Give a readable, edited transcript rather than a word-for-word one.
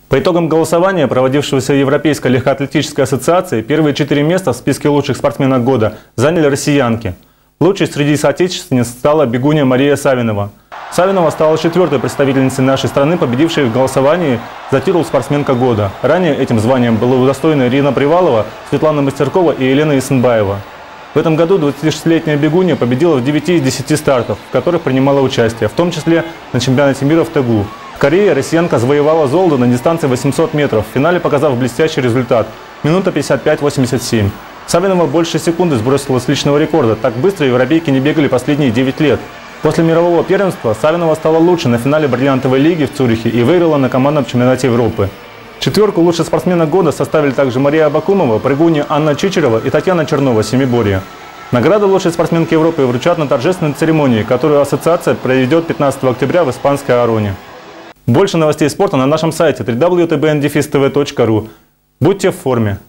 По итогам голосования, проводившегося Европейской легкоатлетической ассоциацией, первые 4 места в списке лучших спортсменок года заняли россиянки. Лучшей среди соотечественниц стала бегунья Мария Савинова. Савинова стала 4-й представительницей нашей страны, победившей в голосовании за титул «Спортсменка года». Ранее этим званием была удостоена Ирина Привалова, Светлана Мастеркова и Елена Исенбаева. В этом году 26-летняя бегунья победила в 9 из 10 стартов, в которых принимала участие, в том числе на чемпионате мира в Тэгу. В Корее россиянка завоевала золото на дистанции 800 метров, в финале показав блестящий результат – минута 55:87. Савинова больше секунды сбросила с личного рекорда. Так быстро европейки не бегали последние 9 лет. После мирового первенства Савинова стала лучше на финале бриллиантовой лиги в Цюрихе и выиграла на командном чемпионате Европы. Четверку лучших спортсменок года составили также Мария Абакумова, прыгунья Анна Чичерова и Татьяна Чернова, семиборье. Награды лучшей спортсменки Европы вручат на торжественной церемонии, которую ассоциация проведет 15 октября в испанской Ароне. Больше новостей спорта на нашем сайте www.tbndefistv.ru. Будьте в форме!